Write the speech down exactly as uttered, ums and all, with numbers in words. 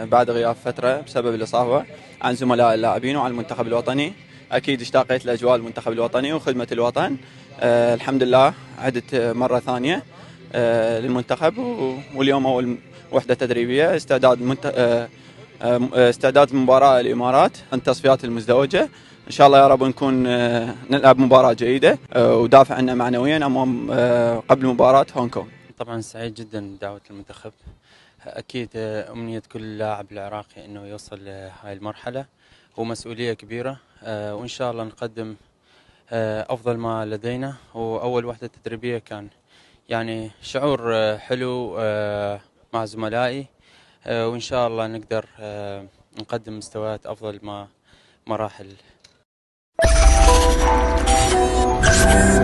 بعد غياب فترة بسبب الإصابة عن زملاء اللاعبين وعن المنتخب الوطني. أكيد اشتاقيت لأجواء المنتخب الوطني وخدمة الوطن. أه الحمد لله عدت مرة ثانية أه للمنتخب، واليوم أول وحدة تدريبية استعداد منت... أه استعداد مباراة الإمارات عن التصفيات المزدوجة. إن شاء الله يا رب نكون نلعب مباراة جيدة ودافع عنا معنويا أمام قبل مباراة هونغ كونغ. طبعا سعيد جدا بدعوة المنتخب. أكيد أمنية كل لاعب العراقي أنه يوصل لهاي المرحلة، ومسؤولية كبيرة، وإن شاء الله نقدم أفضل ما لدينا. وأول وحدة تدريبية كان يعني شعور حلو مع زملائي، وإن شاء الله نقدر نقدم مستويات أفضل ما مراحل.